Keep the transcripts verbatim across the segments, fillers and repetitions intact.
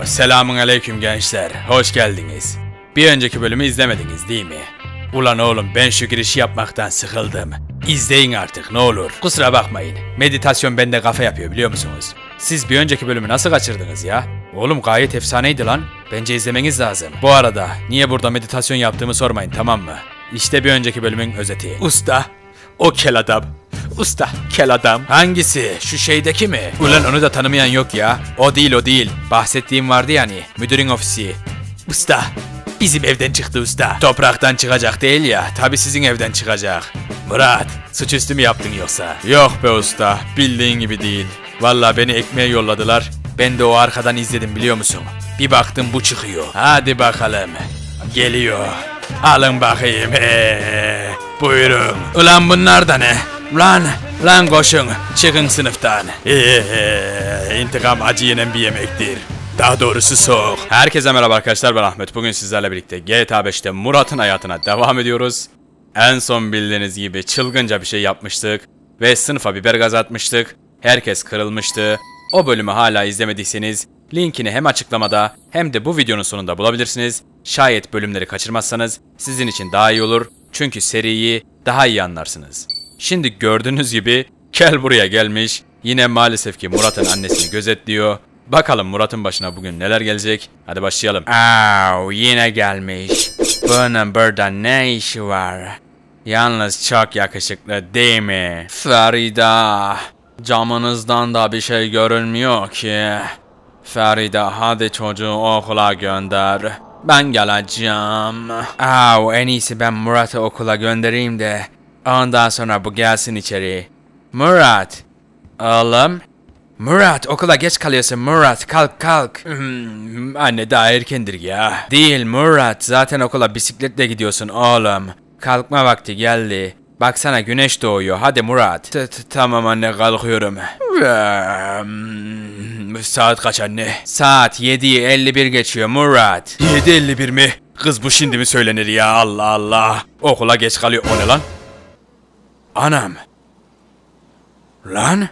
Selamun aleyküm gençler, hoş geldiniz. Bir önceki bölümü izlemediniz değil mi? Ulan oğlum ben şu girişi yapmaktan sıkıldım. İzleyin artık ne olur. Kusura bakmayın, meditasyon bende kafa yapıyor biliyor musunuz? Siz bir önceki bölümü nasıl kaçırdınız ya? Oğlum gayet efsaneydi lan. Bence izlemeniz lazım. Bu arada niye burada meditasyon yaptığımı sormayın, tamam mı? İşte bir önceki bölümün özeti. Usta, o kel adam. Usta, kel adam. Hangisi? Şu şeydeki mi? Ulan onu da tanımayan yok ya. O değil o değil. Bahsettiğim vardı yani. Müdürün ofisi. Usta, bizim evden çıktı usta. Topraktan çıkacak değil ya. Tabi sizin evden çıkacak. Murat, suçüstü mü yaptın yoksa? Yok be usta. Bildiğin gibi değil. Vallahi beni ekmeğe yolladılar. Ben de o arkadan izledim biliyor musun? Bir baktım bu çıkıyor. Hadi bakalım. Geliyor. Alın bakayım. Ee, buyurun. Ulan bunlar da ne? Lan, lan koşun. Çıkın sınıftan. Ee, intikam acı yenen bir yemektir. Daha doğrusu soğuk. Herkese merhaba arkadaşlar, ben Ahmet. Bugün sizlerle birlikte G T A beşte Murat'ın hayatına devam ediyoruz. En son bildiğiniz gibi çılgınca bir şey yapmıştık. Ve sınıfa biber gazı atmıştık. Herkes kırılmıştı. O bölümü hala izlemediyseniz linkini hem açıklamada hem de bu videonun sonunda bulabilirsiniz. Şayet bölümleri kaçırmazsanız sizin için daha iyi olur. Çünkü seriyi daha iyi anlarsınız. Şimdi gördüğünüz gibi Kel buraya gelmiş. Yine maalesef ki Murat'ın annesini gözetliyor. Bakalım Murat'ın başına bugün neler gelecek. Hadi başlayalım. Aa, yine gelmiş. Bunun burada ne işi var? Yalnız çok yakışıklı değil mi? Ferida, camınızdan da bir şey görünmüyor ki. Ferida, hadi çocuğu okula gönder. Ben geleceğim. Aa, en iyisi ben Murat'ı okula göndereyim de ondan sonra bu gelsin içeri. Murat. Oğlum. Murat, okula geç kalıyorsun Murat. Kalk kalk. Hmm, anne daha erkendir ya. Değil Murat. Zaten okula bisikletle gidiyorsun oğlum. Kalkma vakti geldi. Baksana güneş doğuyor. Hadi Murat. Tamam anne, kalkıyorum. Saat kaç anne? Saat yedi elli bir geçiyor Murat. yedi elli bir mi? Kız bu şimdi mi söylenir ya, Allah Allah. Okula geç kalıyor. O ne lan? Anam. Lan?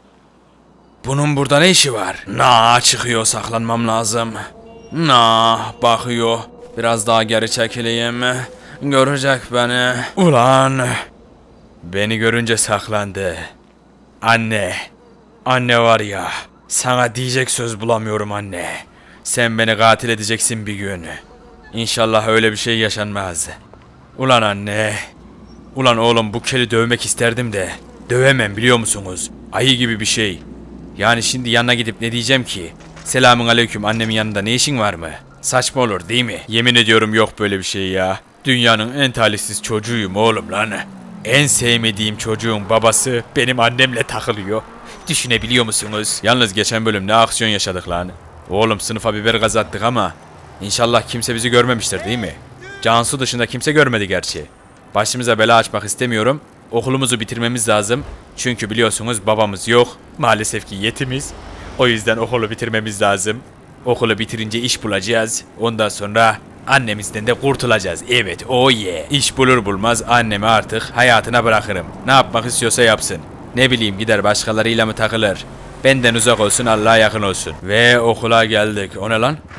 Bunun burada ne işi var? Na çıkıyor, saklanmam lazım. Na bakıyor. Biraz daha geri çekileyim. Görecek beni. Ulan. Beni görünce saklandı. Anne. Anne var ya. Sana diyecek söz bulamıyorum anne. Sen beni katil edeceksin bir gün. İnşallah öyle bir şey yaşanmaz. Ulan anne. Ulan oğlum, bu keli dövmek isterdim de dövemem biliyor musunuz? Ayı gibi bir şey. Yani şimdi yanına gidip ne diyeceğim ki? Selamun aleyküm, annemin yanında ne işin var mı? Saçma olur değil mi? Yemin ediyorum yok böyle bir şey ya. Dünyanın en talihsiz çocuğuyum oğlum lan. En sevmediğim çocuğun babası benim annemle takılıyor. Düşünebiliyor musunuz? Yalnız geçen bölüm ne aksiyon yaşadık lan. Oğlum sınıfa biber gazı attık ama İnşallah kimse bizi görmemiştir değil mi? Cansu dışında kimse görmedi gerçi. Başımıza bela açmak istemiyorum. Okulumuzu bitirmemiz lazım. Çünkü biliyorsunuz babamız yok. Maalesef ki yetimiz. O yüzden okulu bitirmemiz lazım. Okulu bitirince iş bulacağız. Ondan sonra annemizden de kurtulacağız. Evet, oh yeah. İş bulur bulmaz annemi artık hayatına bırakırım. Ne yapmak istiyorsa yapsın. Ne bileyim, gider başkalarıyla mı takılır? Benden uzak olsun, Allah'a yakın olsun. Ve okula geldik. O ne lan?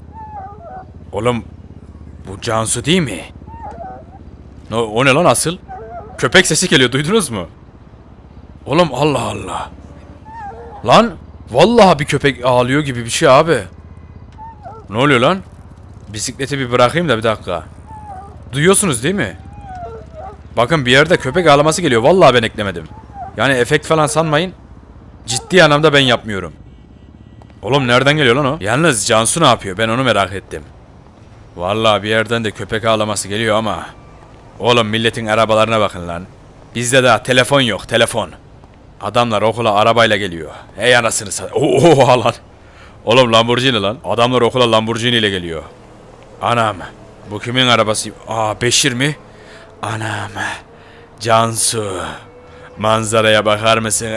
Oğlum bu Cansu değil mi? O, o ne lan asıl? Köpek sesi geliyor, duydunuz mu? Oğlum Allah Allah. Lan vallahi bir köpek ağlıyor gibi bir şey abi. Ne oluyor lan? Bisikleti bir bırakayım da bir dakika. Duyuyorsunuz değil mi? Bakın bir yerde köpek ağlaması geliyor. Vallahi ben eklemedim. Yani efekt falan sanmayın. Ciddi anlamda ben yapmıyorum. Oğlum nereden geliyor lan o? Yalnız Cansu ne yapıyor? Ben onu merak ettim. Vallahi bir yerden de köpek ağlaması geliyor ama. Oğlum milletin arabalarına bakın lan. Bizde daha telefon yok, telefon. Adamlar okula arabayla geliyor. Hey anasını satayım. Oha lan. Oğlum Lamborghini lan. Adamlar okula Lamborghini ile geliyor. Anam. Bu kimin arabası? Aa, Beşir mi? Anam. Cansu. Manzaraya bakar mısın?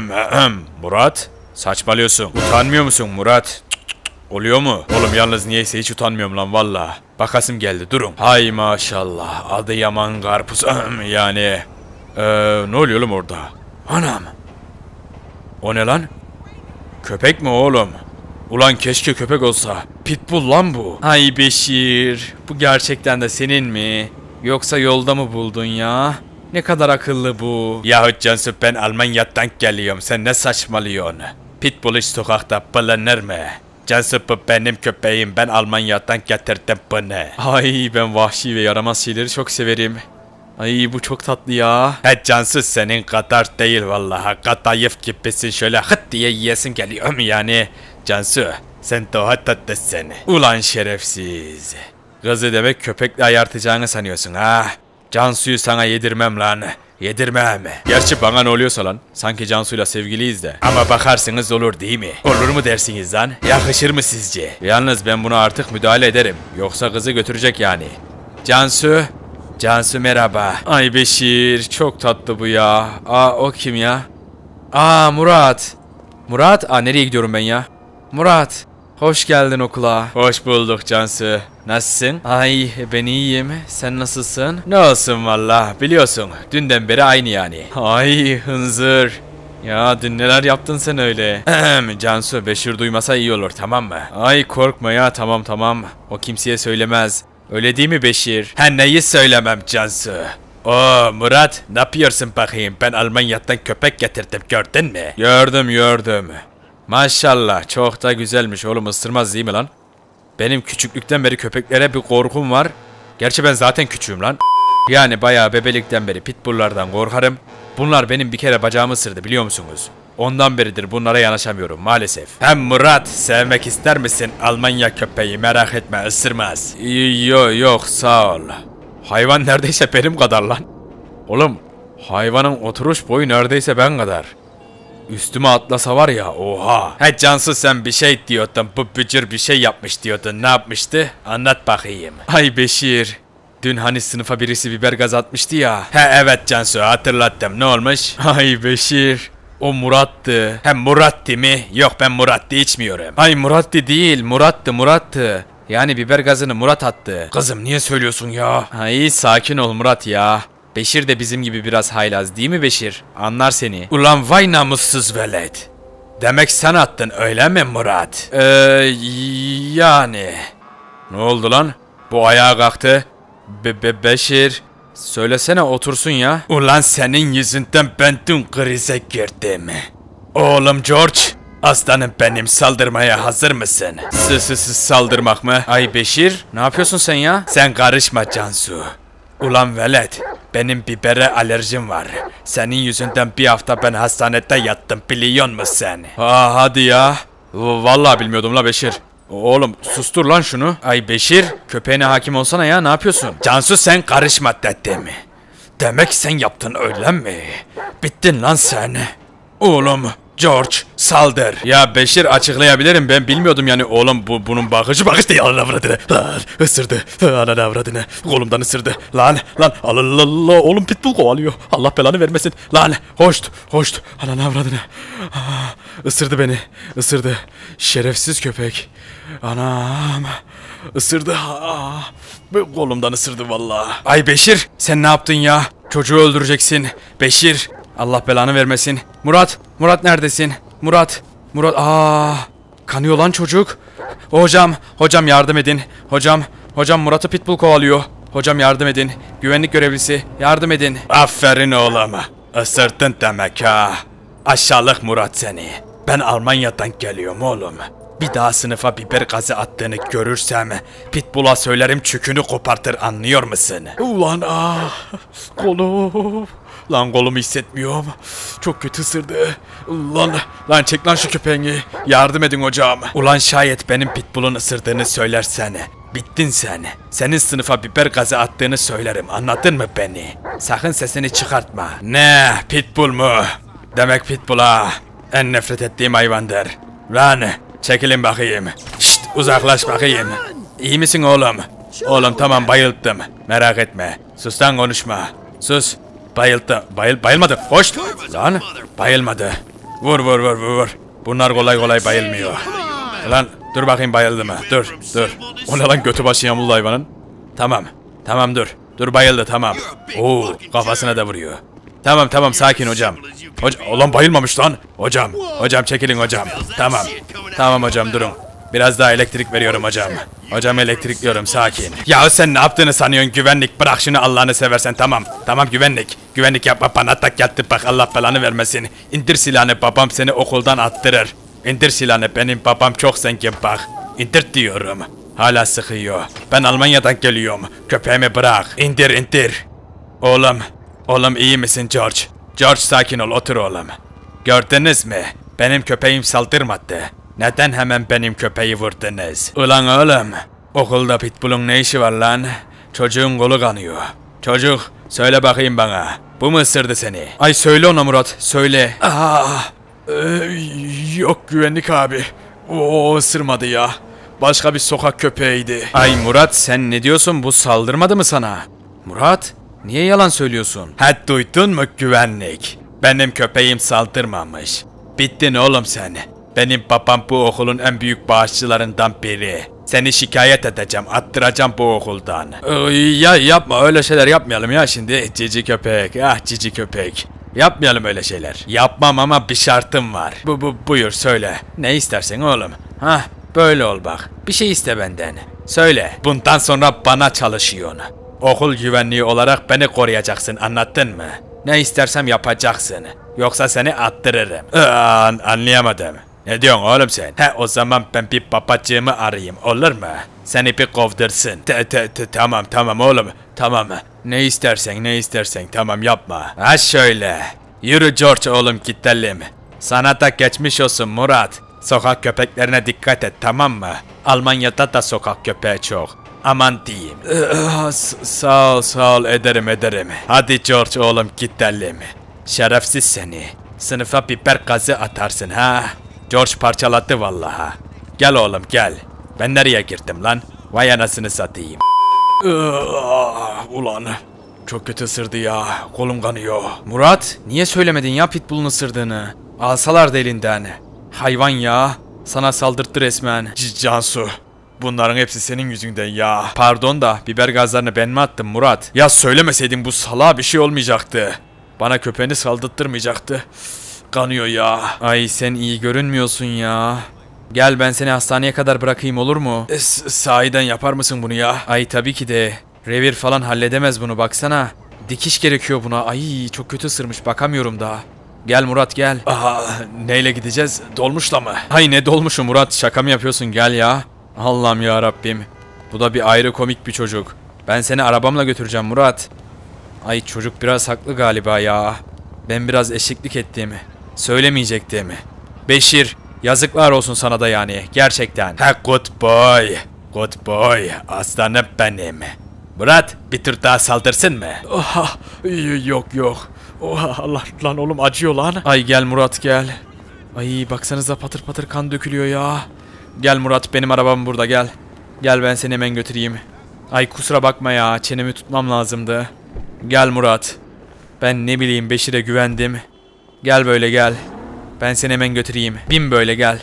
Murat. Saçmalıyorsun. Utanmıyor musun Murat? Oluyor mu? Oğlum yalnız niyeyse hiç utanmıyorum lan valla. Bakasım geldi, durun. Hay maşallah. Adı Yaman Karpuz. Yani. Ee, ne oluyor oğlum orada? Anam. O ne lan? Köpek mi oğlum? Ulan keşke köpek olsa. Pitbull lan bu. Ay Beşir. Bu gerçekten de senin mi? Yoksa yolda mı buldun ya? Ne kadar akıllı bu. Yahu Cansu, ben Almanya'dan geliyorum. Sen ne saçmalıyorsun? Pitbull hiç sokakta bulunur mu? Cansu, bu benim köpeğim. Ben Almanya'dan getirdim bunu. Ay, ben vahşi ve yaramaz şeyleri çok severim. Ay, bu çok tatlı ya. He Cansu, senin kadar değil vallahi. Kadayıf gibisin, şöyle hıt diye yiyesin geliyor mu yani? Cansu, sen daha tatlısın. Ulan şerefsiz. Kızı demek köpekle ayartacağını sanıyorsun ha? Cansu'yu sana yedirmem lan. Yedirmem. Gerçi bana ne oluyorsa lan. Sanki Cansu'yla sevgiliyiz de. Ama bakarsınız olur değil mi? Olur mu dersiniz lan? Yakışır mı sizce? Yalnız ben buna artık müdahale ederim. Yoksa kızı götürecek yani. Cansu. Cansu merhaba. Ay Beşir, çok tatlı bu ya. Aa, o kim ya? Aa, Murat. Murat? Aa, nereye gidiyorum ben ya? Murat. Hoş geldin okula. Hoş bulduk Cansu. Nasılsın? Ay, ben iyiyim. Sen nasılsın? Ne olsun valla, biliyorsun. Dünden beri aynı yani. Ay hınzır. Ya dün neler yaptın sen öyle? Cansu, Beşir duymasa iyi olur, tamam mı? Ay korkma ya, tamam tamam. O kimseye söylemez. Öyle değil mi Beşir? Ha, neyi söylemem Cansu? Oo Murat, ne yapıyorsun bakayım? Ben Almanya'dan köpek getirdim, gördün mü? Gördüm gördüm. Maşallah, çok da güzelmiş oğlum, ısırmaz değil mi lan? Benim küçüklükten beri köpeklere bir korkum var. Gerçi ben zaten küçüğüm lan. Yani bayağı bebelikten beri pitbulllardan korkarım. Bunlar benim bir kere bacağımı ısırdı, biliyor musunuz? Ondan beridir bunlara yanaşamıyorum maalesef. Hem Murat, sevmek ister misin Almanya köpeği? Merak etme, ısırmaz. Yok yok, sağ ol. Hayvan neredeyse benim kadar lan. Oğlum, hayvanın oturuş boyu neredeyse ben kadar. Üstüme atlasa var ya, oha. He Cansu, sen bir şey diyordun, bu bücür bir şey yapmış diyordun, ne yapmıştı? Anlat bakayım. Ay Beşir, dün hani sınıfa birisi biber gaz atmıştı ya. He evet Cansu, hatırlattım, ne olmuş? Ay Beşir, o Murat'tı. Hem Murat'tı mi? Yok, ben Murat'tı içmiyorum. Ay Murat'tı değil, Murat'tı Murat'tı. Yani biber gazını Murat attı. Kızım niye söylüyorsun ya? Ay sakin ol Murat ya. Beşir de bizim gibi biraz haylaz değil mi Beşir? Anlar seni. Ulan vay namussuz velet. Demek sen attın öyle mi Murat? Eee yani. Ne oldu lan? Bu ayağa kalktı. Be be Beşir. Söylesene otursun ya. Ulan senin yüzünden ben dün krize girdim. Oğlum George. Aslanım benim, saldırmaya hazır mısın? Sısısız saldırmak mı? Ay Beşir, ne yapıyorsun sen ya? Sen karışma Cansu. Ulan velet, benim bibere alerjim var. Senin yüzünden bir hafta ben hastanede yattım, biliyor musun sen? Aa hadi ya. Vallahi bilmiyordum la Beşir. Oğlum sustur lan şunu. Ay Beşir, köpeğine hakim olsana ya, ne yapıyorsun? Cansu sen karışma dedim. Demek sen yaptın öyle mi? Bittin lan sen. Oğlum George saldır. Ya Beşir, açıklayabilirim, ben bilmiyordum yani oğlum, bu bunun bakıcı bakış değil. Ananı avradını. Lan ısırdı. Ananı avradını. Kolumdan ısırdı. Lan lan Allah oğlum, pitbull kovalıyor. Allah belanı vermesin. Lan hoşt hoşt. Ananı avradını. Ah, ısırdı beni. Isırdı. Şerefsiz köpek. Anam. Isırdı. Ah, kolumdan ısırdı vallahi. Ay Beşir, sen ne yaptın ya? Çocuğu öldüreceksin. Beşir. Allah belanı vermesin. Murat, Murat neredesin? Murat, Murat, aa, kanıyor lan çocuk. Hocam, hocam yardım edin. Hocam, hocam Murat'ı pitbull kovalıyor. Hocam yardım edin. Güvenlik görevlisi, yardım edin. Aferin oğlum. Isırdın demek ha. Aşağılık Murat seni. Ben Almanya'dan geliyorum oğlum. Bir daha sınıfa biber gazı attığını görürsem pitbull'a söylerim, çükünü kopartır, anlıyor musun? Ulan ah, kolum. Lan kolumu hissetmiyorum. Çok kötü ısırdı. Lan, lan çek lan şu köpeğini. Yardım edin hocam. Ulan şayet benim pitbull'un ısırdığını söylersen bittin sen. Senin sınıfa biber gazı attığını söylerim, anladın mı beni? Sakın sesini çıkartma. Ne, pitbull mu? Demek pitbull ha. En nefret ettiğim hayvandır. Lan çekilin bakayım. Şşt, uzaklaş bakayım. İyi misin oğlum? Oğlum tamam, bayılttım. Merak etme. Sus lan, konuşma. Sus. Bayıldı. Bayıl bayılmadı. Hoş. Lan bayılmadı. Vur vur vur vur. Bunlar kolay kolay bayılmıyor. Lan dur bakayım, bayıldı mı? Dur dur. O ne lan, götü başı yamuldu hayvanın. Tamam. Tamam dur. Dur bayıldı, tamam. Oo, kafasına da vuruyor. Tamam tamam sakin hocam. Hoca ulan bayılmamış lan. Hocam. Hocam çekilin hocam. Tamam. Tamam hocam durun. Biraz daha elektrik veriyorum hocam. Hocam elektrikliyorum sakin. Ya sen ne yaptığını sanıyorsun güvenlik? Bırak şunu Allah'ını seversen tamam. Tamam güvenlik. Güvenlik yapma bana tak yattı bak Allah belanı vermesin. İndir silahını babam seni okuldan attırır. İndir silahını benim babam çok zengin bak. İndir diyorum. Hala sıkıyor. Ben Almanya'dan geliyorum. Köpeğimi bırak. İndir indir. Oğlum. Oğlum iyi misin George? George sakin ol otur oğlum. Gördünüz mü? Benim köpeğim saldırmadı. Neden hemen benim köpeği vurdunuz? Ulan oğlum. Okulda pitbull'un ne işi var lan? Çocuğun kolu kanıyor. Çocuk söyle bakayım bana. Bu mu ısırdı seni? Ay söyle ona Murat söyle. Aa, e, yok güvenlik abi. O ısırmadı ya. Başka bir sokak köpeğiydi. Ay Murat sen ne diyorsun bu saldırmadı mı sana? Murat niye yalan söylüyorsun? Ha duydun mu güvenlik? Benim köpeğim saldırmamış. Bittin oğlum sen. Benim babam bu okulun en büyük bağışçılarından biri. Seni şikayet edeceğim, attıracağım bu okuldan. Ee, ya yapma öyle şeyler yapmayalım ya şimdi. Cici köpek, ah cici köpek. Yapmayalım öyle şeyler. Yapmam ama bir şartım var. Bu, bu buyur söyle. Ne istersen oğlum. Hah böyle ol bak. Bir şey iste benden. Söyle. Bundan sonra bana çalışıyorsun. Okul güvenliği olarak beni koruyacaksın anlattın mı? Ne istersem yapacaksın. Yoksa seni attırırım. Ee, an anlayamadım. Ne diyorsun oğlum sen? He o zaman ben bir babacığımı arayayım olur mu? Seni bir kovdursun. Te, te, te, tamam tamam oğlum. Tamam. Ne istersen ne istersen tamam yapma. Ha şöyle. Yürü George oğlum gidelim. Sana da geçmiş olsun Murat. Sokak köpeklerine dikkat et tamam mı? Almanya'da da sokak köpeği çok. Aman diyeyim. Ee, sağ ol sağ ol ederim ederim. Hadi George oğlum gidelim. Şerefsiz seni. Sınıfa biber gazı atarsın ha. George parçaladı vallaha. Gel oğlum gel. Ben nereye girdim lan? Vay anasını satayım. Ulan çok kötü ısırdı ya. Kolum kanıyor. Murat niye söylemedin ya pitbull'un ısırdığını? Alsalardı elinden. Hayvan ya. Sana saldırttı resmen. C Cansu. Bunların hepsi senin yüzünden ya. Pardon da biber gazlarını ben mi attım Murat? Ya söylemeseydin bu salağa bir şey olmayacaktı. Bana köpeğini saldırttırmayacaktı. Kanıyor ya. Ay sen iyi görünmüyorsun ya. Gel ben seni hastaneye kadar bırakayım olur mu? E, sahiden yapar mısın bunu ya? Ay tabii ki de. Revir falan halledemez bunu baksana. Dikiş gerekiyor buna. Ay çok kötü ısırmış bakamıyorum daha. Gel Murat gel. Aha neyle gideceğiz? Dolmuşla mı? Hay ne dolmuşu Murat şaka mı yapıyorsun gel ya. Allah'ım ya Rabbim. Bu da bir ayrı komik bir çocuk. Ben seni arabamla götüreceğim Murat. Ay çocuk biraz haklı galiba ya. Ben biraz eşeklik ettim. Söylemeyecektim. Beşir yazıklar olsun sana da yani gerçekten. Ha good boy. Good boy. Aslanım benim. Murat bir tur daha saldırsın mı? Oha, yok yok. Oha Allah lan oğlum acıyor lan. Ay gel Murat gel. Ay baksanıza patır patır kan dökülüyor ya. Gel Murat benim arabam burada gel. Gel ben seni hemen götüreyim. Ay kusura bakma ya çenemi tutmam lazımdı. Gel Murat. Ben ne bileyim Beşir'e güvendim. Gel böyle gel. Ben seni hemen götüreyim. Bin böyle gel.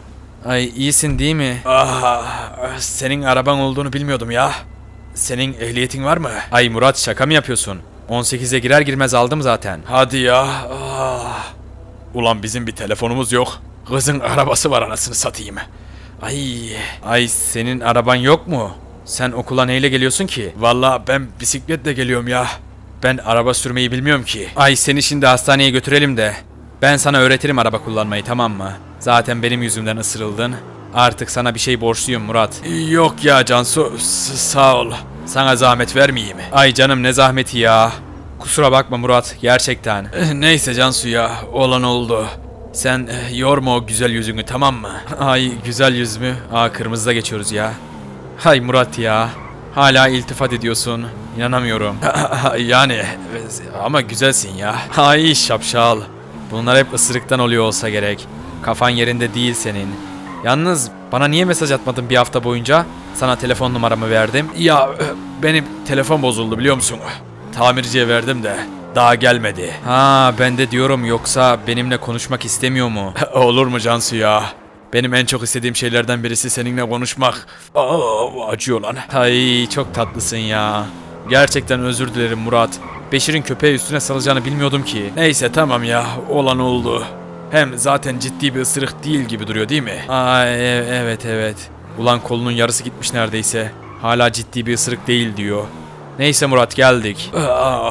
Ay iyisin değil mi? Ah, senin araban olduğunu bilmiyordum ya. Senin ehliyetin var mı? Ay Murat şaka mı yapıyorsun? on sekize girer girmez aldım zaten. Hadi ya. Ah. Ulan bizim bir telefonumuz yok. Kızın arabası var anasını satayım. Ay. Ay senin araban yok mu? Sen okula neyle geliyorsun ki? Vallahi ben bisikletle geliyorum ya. Ben araba sürmeyi bilmiyorum ki. Ay seni şimdi hastaneye götürelim de. Ben sana öğretirim araba kullanmayı tamam mı? Zaten benim yüzümden ısırıldın. Artık sana bir şey borçluyum Murat. Yok ya Cansu sağ ol. Sana zahmet vermeyeyim. Ay canım ne zahmeti ya. Kusura bakma Murat gerçekten. Neyse Cansu ya olan oldu. Sen yorma o güzel yüzünü tamam mı? Ay güzel yüz mü? Aa kırmızıda geçiyoruz ya. Hay Murat ya. Hala iltifat ediyorsun. İnanamıyorum. Yani ama güzelsin ya. Ay şapşal. Bunlar hep ısırıktan oluyor olsa gerek. Kafan yerinde değil senin. Yalnız bana niye mesaj atmadın bir hafta boyunca? Sana telefon numaramı verdim. Ya benim telefon bozuldu biliyor musun? Tamirciye verdim de daha gelmedi. Ha ben de diyorum yoksa benimle konuşmak istemiyor mu? Olur mu Cansu ya? Benim en çok istediğim şeylerden birisi seninle konuşmak. Aa, acıyor lan. Ay çok tatlısın ya. Gerçekten özür dilerim Murat. Beşir'in köpeği üstüne salacağını bilmiyordum ki. Neyse tamam ya, olan oldu. Hem zaten ciddi bir ısırık değil gibi duruyor değil mi? Aa e evet evet. Ulan kolunun yarısı gitmiş neredeyse. Hala ciddi bir ısırık değil diyor. Neyse Murat, geldik. Aa,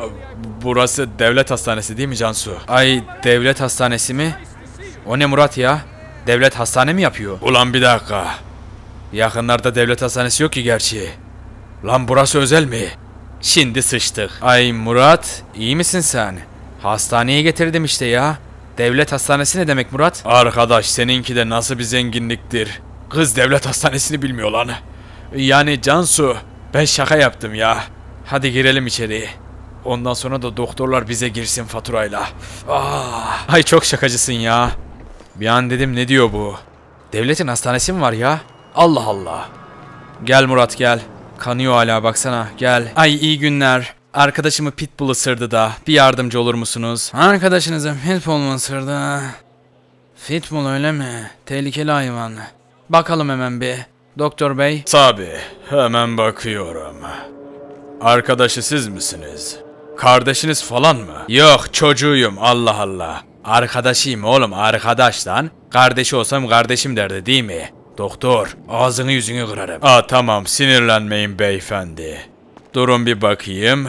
burası devlet hastanesi değil mi Cansu? Ay, devlet hastanesi mi? O ne Murat ya? Devlet hastane mi yapıyor? Ulan bir dakika. Yakınlarda devlet hastanesi yok ki gerçi. Lan burası özel mi? Şimdi sıçtık. Ay Murat, iyi misin sen? Hastaneye getirdim işte ya. Devlet hastanesi ne demek Murat? Arkadaş, seninki de nasıl bir zenginliktir. Kız devlet hastanesini bilmiyor lan. Yani Cansu, ben şaka yaptım ya. Hadi girelim içeri. Ondan sonra da doktorlar bize girsin faturayla. Ah, ay çok şakacısın ya. Bir an dedim ne diyor bu? Devletin hastanesi mi var ya? Allah Allah. Gel Murat gel. Kanıyor hala baksana, gel. Ay iyi günler. Arkadaşımı pitbull ısırdı da bir yardımcı olur musunuz? Arkadaşınızı pitbull mu ısırdı? Pitbull öyle mi? Tehlikeli hayvan. Bakalım hemen bir. Doktor bey. Tabii, hemen bakıyorum. Arkadaşı siz misiniz? Kardeşiniz falan mı? Yok, çocuğuyum, Allah Allah. Arkadaşıyım oğlum, arkadaştan. Kardeşi olsam kardeşim derdi değil mi? Doktor, ağzını yüzünü kırarım. Aa tamam, sinirlenmeyin beyefendi. Durun bir bakayım.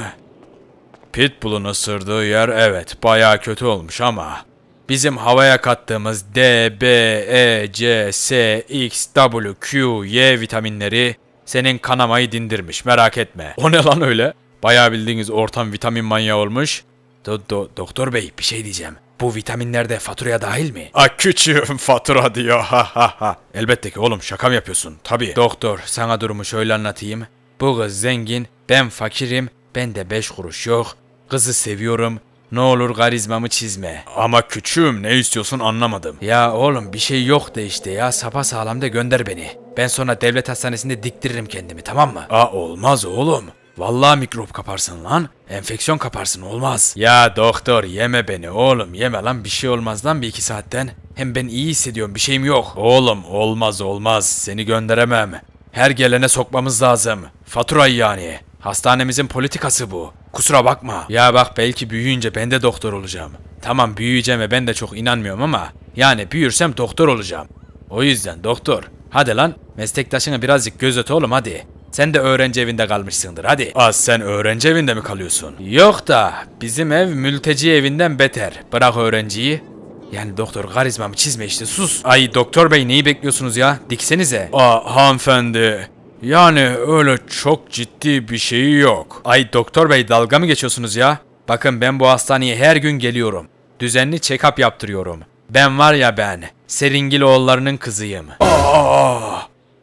Pitbull'un ısırdığı yer evet bayağı kötü olmuş ama bizim havaya kattığımız D, B, E, C, S, X, W, Q, Y vitaminleri senin kanamayı dindirmiş, merak etme. O ne lan öyle? Bayağı bildiğiniz ortam vitamin manyağı olmuş. Do, do, doktor bey bir şey diyeceğim. Bu vitaminler de faturaya dahil mi? A küçüğüm fatura diyor. Ha ha ha. Elbette ki oğlum, şaka mı yapıyorsun? Tabii. Doktor, sana durumu şöyle anlatayım. Bu kız zengin, ben fakirim, ben de beş kuruş yok. Kızı seviyorum. Ne olur karizmamı çizme. Ama küçüğüm, ne istiyorsun anlamadım. Ya oğlum bir şey yok de işte ya, sapasağlam da gönder beni. Ben sonra devlet hastanesinde diktiririm kendimi, tamam mı? Aa olmaz oğlum. Vallahi mikrop kaparsın lan. Enfeksiyon kaparsın, olmaz. Ya doktor yeme beni oğlum, yeme lan, bir şey olmaz lan bir iki saatten. Hem ben iyi hissediyorum, bir şeyim yok. Oğlum olmaz olmaz, seni gönderemem. Her gelene sokmamız lazım. Faturayı yani. Hastanemizin politikası bu. Kusura bakma. Ya bak, belki büyüyünce ben de doktor olacağım. Tamam, büyüyeceğime ben de çok inanmıyorum ama yani büyürsem doktor olacağım. O yüzden doktor, hadi lan meslektaşına birazcık gözet oğlum hadi. Sen de öğrenci evinde kalmışsındır hadi. Aa sen öğrenci evinde mi kalıyorsun? Yok da bizim ev mülteci evinden beter. Bırak öğrenciyi. Yani doktor karizmamı çizme işte, sus. Ay doktor bey, neyi bekliyorsunuz ya? Diksenize. Aa hanımefendi. Yani öyle çok ciddi bir şey yok. Ay doktor bey, dalga mı geçiyorsunuz ya? Bakın ben bu hastaneye her gün geliyorum. Düzenli check-up yaptırıyorum. Ben var ya ben, Seringiloğullarının kızıyım. Aa,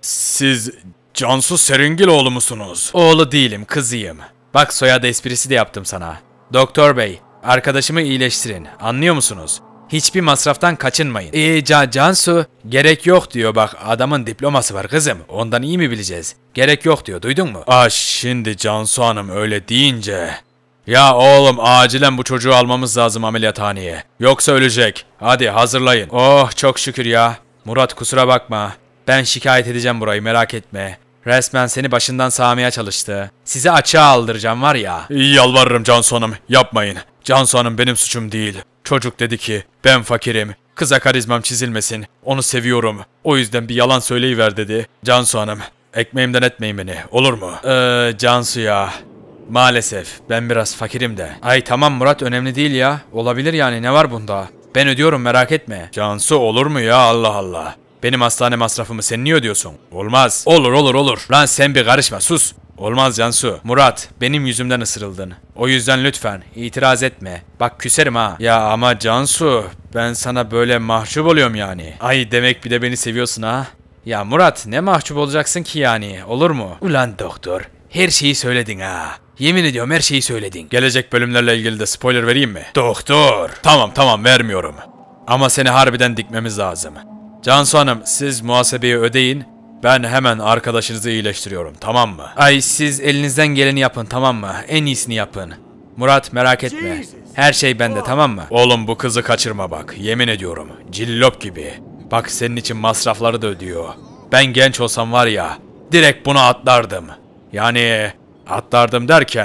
siz Cansu Seringiloğlu musunuz? Oğlu değilim, kızıyım. Bak soyadı esprisi de yaptım sana. Doktor bey, arkadaşımı iyileştirin. Anlıyor musunuz? Hiçbir masraftan kaçınmayın. Eee Can Cansu, gerek yok diyor bak, adamın diploması var kızım. Ondan iyi mi bileceğiz? Gerek yok diyor, duydun mu? Aa şimdi Cansu Hanım öyle deyince... Ya oğlum acilen bu çocuğu almamız lazım ameliyathaneye. Yoksa ölecek. Hadi hazırlayın. Oh çok şükür ya. Murat kusura bakma. Ben şikayet edeceğim burayı, merak etme. Resmen seni başından sağmaya çalıştı. Sizi açığa aldıracağım var ya. Yalvarırım Cansu Hanım, yapmayın. Cansu Hanım benim suçum değil. Çocuk dedi ki ben fakirim. Kıza karizmam çizilmesin. Onu seviyorum. O yüzden bir yalan söyleyiver dedi. Cansu Hanım, ekmeğimden etmeyin beni, olur mu? Eee Cansu ya. Maalesef ben biraz fakirim de. Ay tamam Murat, önemli değil ya. Olabilir yani, ne var bunda? Ben ödüyorum, merak etme. Cansu olur mu ya, Allah Allah. Benim hastane masrafımı sen niye ödüyorsun? Olmaz. Olur olur olur. Lan sen bir karışma, sus. Olmaz Cansu. Murat, benim yüzümden ısırıldın. O yüzden lütfen itiraz etme. Bak küserim ha. Ya ama Cansu, ben sana böyle mahcup oluyorum yani. Ay demek bir de beni seviyorsun ha. Ya Murat, ne mahcup olacaksın ki yani, olur mu? Ulan doktor, her şeyi söyledin ha. Yemin ediyorum her şeyi söyledin. Gelecek bölümlerle ilgili de spoiler vereyim mi? Doktor. Tamam tamam vermiyorum. Ama seni harbiden dikmemiz lazım. Cansu Hanım, siz muhasebeyi ödeyin. Ben hemen arkadaşınızı iyileştiriyorum, tamam mı? Ay siz elinizden geleni yapın, tamam mı? En iyisini yapın. Murat merak etme. Her şey bende, tamam mı? Oğlum bu kızı kaçırma bak, yemin ediyorum. Cillop gibi. Bak senin için masrafları da ödüyor. Ben genç olsam var ya, direkt buna atlardım. Yani atlardım derken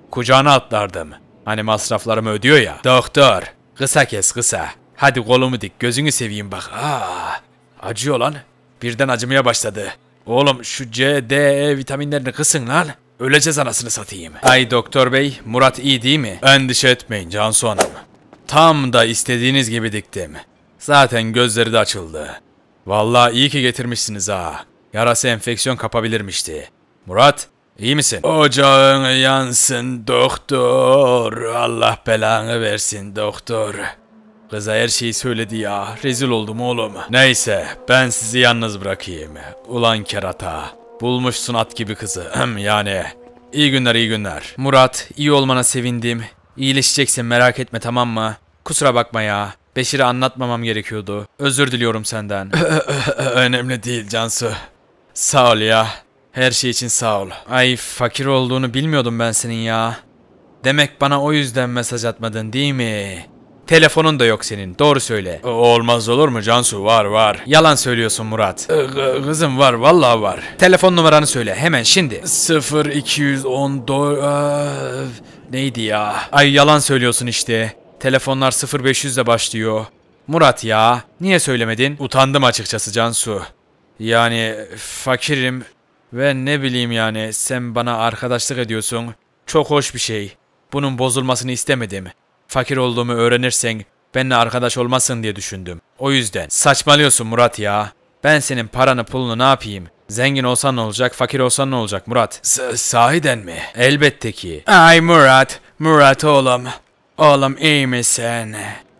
Kucağına atlardım. Hani masraflarımı ödüyor ya. Doktor. Kısa kes kısa. Hadi kolumu dik, gözünü seveyim bak. Aa, acıyor lan. Birden acımaya başladı. Oğlum şu C, D, E vitaminlerini kısın lan. Öleceğiz anasını satayım. Ay doktor bey, Murat iyi değil mi? Endişe etmeyin Cansu Hanım. Tam da istediğiniz gibi diktim. Zaten gözleri de açıldı. Vallahi iyi ki getirmişsiniz ha. Yarası enfeksiyon kapabilirmişti. Murat, iyi misin? Ocağın yansın doktor. Allah belanı versin doktor. Kıza her şeyi söyledi ya. Rezil oldum oğlum. Neyse, ben sizi yalnız bırakayım. Ulan kerata. Bulmuşsun at gibi kızı. Yani. İyi günler, iyi günler. Murat, iyi olmana sevindim. İyileşeceksin, merak etme, tamam mı? Kusura bakma ya. Beşir'e anlatmamam gerekiyordu. Özür diliyorum senden. Önemli değil Cansu. Sağ ol ya. Her şey için sağ ol. Ay, fakir olduğunu bilmiyordum ben senin ya. Demek bana o yüzden mesaj atmadın değil mi? Telefonun da yok senin. Doğru söyle. Olmaz olur mu Cansu? Var var. Yalan söylüyorsun Murat. Kızım var, vallahi var. Telefon numaranı söyle hemen şimdi. sıfır iki on dört neydi ya? Ay yalan söylüyorsun işte. Telefonlar sıfır beş yüz ile başlıyor. Murat ya, niye söylemedin? Utandım açıkçası Cansu. Yani fakirim ve ne bileyim yani sen bana arkadaşlık ediyorsun. Çok hoş bir şey. Bunun bozulmasını istemedim. Fakir olduğumu öğrenirsen benimle arkadaş olmasın diye düşündüm. O yüzden. Saçmalıyorsun Murat ya. Ben senin paranı pulunu ne yapayım? Zengin olsan ne olacak, fakir olsan ne olacak Murat? S- sahiden mi? Elbette ki. Ay Murat, Murat oğlum. Oğlum iyi misin?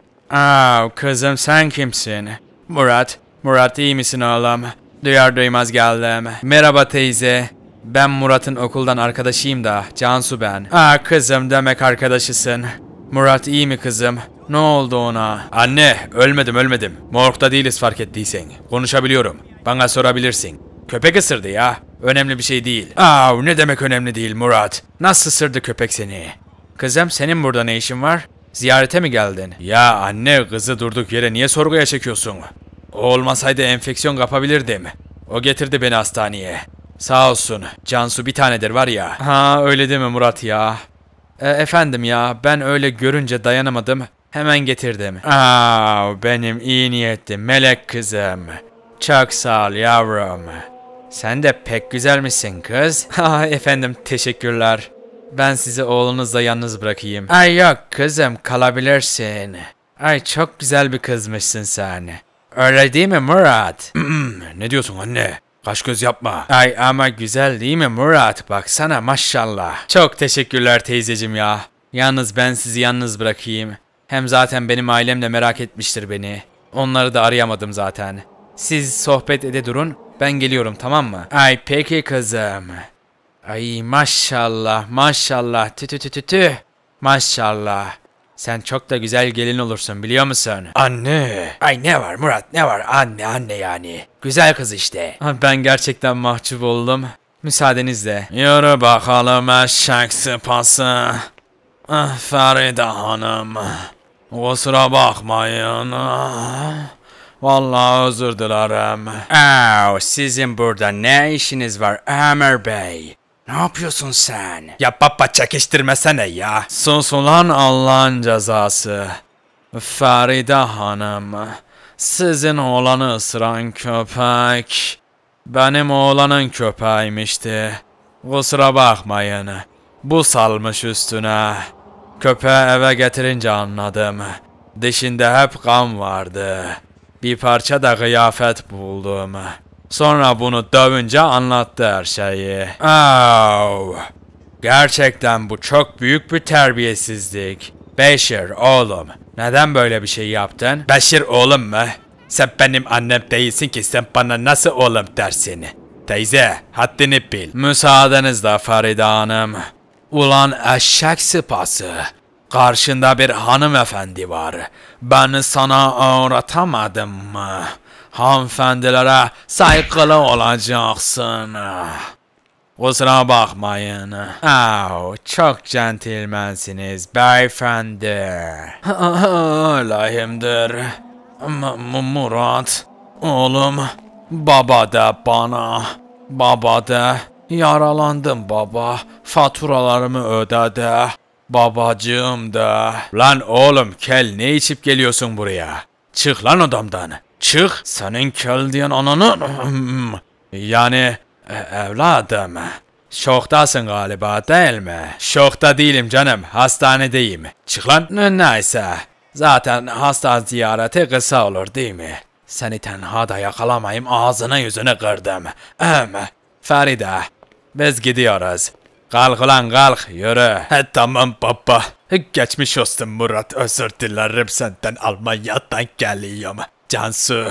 Aa kızım sen kimsin? Murat, Murat iyi misin oğlum? Duyar duymaz geldim. Merhaba teyze. Ben Murat'ın okuldan arkadaşıyım da, Cansu ben. Aa kızım demek arkadaşısın. Murat iyi mi kızım? Ne oldu ona? Anne, ölmedim ölmedim. Morgda değiliz fark ettiysen. Konuşabiliyorum. Bana sorabilirsin. Köpek ısırdı ya. Önemli bir şey değil. Aa ne demek önemli değil Murat? Nasıl ısırdı köpek seni? Kızım senin burada ne işin var? Ziyarete mi geldin? Ya anne kızı durduk yere niye sorguya çekiyorsun? O olmasaydı enfeksiyon kapabilirdim. O getirdi beni hastaneye. Sağ olsun. Cansu bir tanedir var ya. Ha öyle değil mi Murat ya? E, efendim ya ben öyle görünce dayanamadım. Hemen getirdim. Aa benim iyi niyetli melek kızım. Çok sağ ol yavrum. Sen de pek güzelmişsin kız. Ha efendim teşekkürler. Ben sizi oğlunuzla yalnız bırakayım. Ay yok kızım kalabilirsin. Ay çok güzel bir kızmışsın sen. Öyle değil mi Murat? Ne diyorsun anne? Kaş göz yapma. Ay ama güzel değil mi Murat? Baksana maşallah. Çok teşekkürler teyzecim ya. Yalnız ben sizi yalnız bırakayım. Hem zaten benim ailem de merak etmiştir beni. Onları da arayamadım zaten. Siz sohbet ede durun. Ben geliyorum tamam mı? Ay peki kızım. Ay maşallah maşallah tü tü tü tü tü. Maşallah. Sen çok da güzel gelin olursun biliyor musun? Anne. Ay ne var Murat ne var anne anne yani. Güzel kız işte. Ben gerçekten mahcup oldum. Müsaadenizle. Yürü bakalım eşek sıpası. Ah Feride Hanım. Kusura bakmayın. Vallahi özür dilerim. Aa, sizin burada ne işiniz var Ömer Bey? Ne yapıyorsun sen? Ya baba çekiştirmesene ya. Sus ulan Allah'ın cezası. Feride Hanım. Sizin oğlanı ısıran köpek. Benim oğlanın köpeğiymişti. Kusura bakmayın. Bu salmış üstüne. Köpeği eve getirince anladım. Dişinde hep kan vardı. Bir parça da kıyafet buldum. Sonra bunu dövünce anlattı her şeyi. Oh. Gerçekten bu çok büyük bir terbiyesizlik. Beşir oğlum, neden böyle bir şey yaptın? Beşir oğlum mu? Sen benim annem değilsin ki sen bana nasıl oğlum dersin? Teyze, haddini bil. Müsaadenizle Feride Hanım. Ulan eşek sıpası. Karşında bir hanımefendi var. Ben sana öğretamadım mı? Hanımefendilere saygılı olacaksın. Kusura bakmayın. Oh, çok centilmensiniz beyefendi. Öyleyimdir. Murat, oğlum, baba de bana. Baba de. Yaralandım baba. Faturalarımı ödedi. Babacığım da. Lan oğlum kel ne içip geliyorsun buraya? Çık lan odamdan. Çık. Senin kel diyen ananı... Yani e, evladım. Şoktasın galiba değil mi? Şokta değilim canım. Hastanedeyim. Çık lan. Neyse. Zaten hasta ziyareti kısa olur değil mi? Seni tenhada yakalamayayım ağzına yüzünü kırdım. Em, Feride. Biz gidiyoruz. Kalk ulan kalk yürü. He tamam baba. Geçmiş olsun Murat, özür dilerim senden, Almanya'dan geliyorum. Cansu.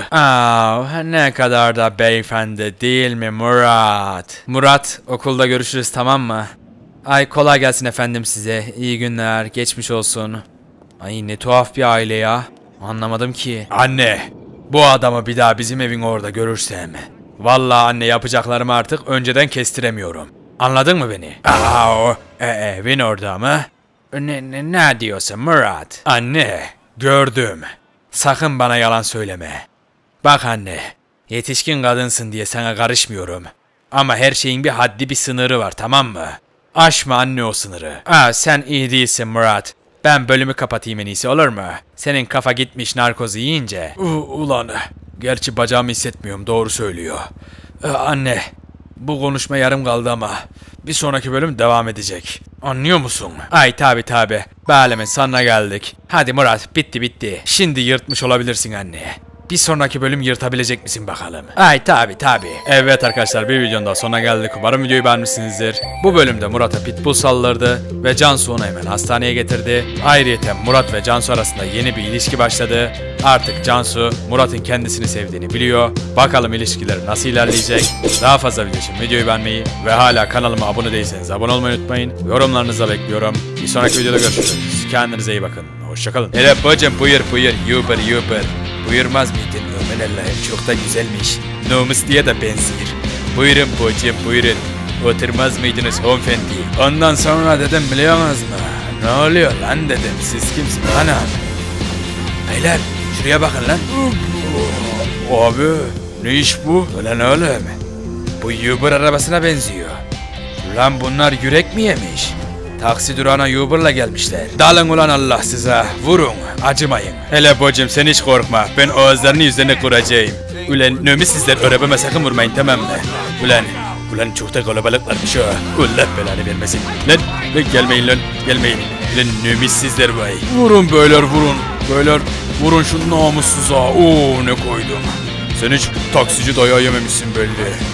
Aa, ne kadar da beyefendi değil mi Murat? Murat, okulda görüşürüz tamam mı? Ay kolay gelsin efendim size. İyi günler, geçmiş olsun. Ay ne tuhaf bir aile ya. Anlamadım ki. Anne, bu adamı bir daha bizim evin orada görürsem. Vallahi anne yapacaklarımı artık önceden kestiremiyorum. Anladın mı beni? Aa, o e, evin orada mı? Ne, ne, ne diyorsun Murat? Anne, gördüm. Sakın bana yalan söyleme. Bak anne, yetişkin kadınsın diye sana karışmıyorum. Ama her şeyin bir haddi bir sınırı var tamam mı? Aşma anne o sınırı. Aa, sen iyi değilsin Murat. Ben bölümü kapatayım en iyisi olur mu? Senin kafa gitmiş narkozu yiyince. U ulan, gerçi bacağımı hissetmiyorum doğru söylüyor. Ee, anne, bu konuşma yarım kaldı ama bir sonraki bölüm devam edecek. Anlıyor musun? Ay tabi tabi. Balemin sonuna geldik. Hadi Murat bitti bitti. Şimdi yırtmış olabilirsin anne. Bir sonraki bölüm yırtabilecek misin bakalım? Ay tabi tabi. Evet arkadaşlar bir videonun daha sonuna geldik. Umarım videoyu beğenmişsinizdir. Bu bölümde Murat'a pitbull saldırdı ve Cansu onu hemen hastaneye getirdi. Ayrıca Murat ve Cansu arasında yeni bir ilişki başladı. Artık Cansu Murat'ın kendisini sevdiğini biliyor. Bakalım ilişkileri nasıl ilerleyecek? Daha fazla video için videoyu beğenmeyi ve hala kanalıma abone değilseniz abone olmayı unutmayın. Yorumlarınızı bekliyorum. Bir sonraki videoda görüşürüz. Kendinize iyi bakın. Hoşçakalın. Hele bacım buyur buyur. Yuber yuber. Buyurmaz mıydın? Aman Allah'ım çok da güzelmiş. Namus diye de benziyor. Buyurun bacım buyurun. Oturmaz mıydınız hanımefendi? Ondan sonra dedim biliyor musunuz? Ne oluyor lan dedim. Siz kimsiniz? Ana. Beyler şuraya bakın lan. Abi ne iş bu? Ulan oğlum. Bu Uber arabasına benziyor. Lan bunlar yürek mi yemiş? Taksi durağına Uber'la gelmişler. Dalın ulan Allah size. Vurun. Acımayın. Hele bacım sen hiç korkma. Ben ağızlarını yüzlerine kuracağım. Ulan nömi sizler arabama sakın vurmayın tamam mı? Ulan. Ulan çok da kalabalıklarmış ha. Allah belanı vermesin. Lan. Lan gelmeyin lan. Gelmeyin. Ulan nömi sizler vay. Vurun beyler vurun. Beyler vurun şu namussuza. Oo ne koydum. Sen hiç taksici dayağı yememişsin belli.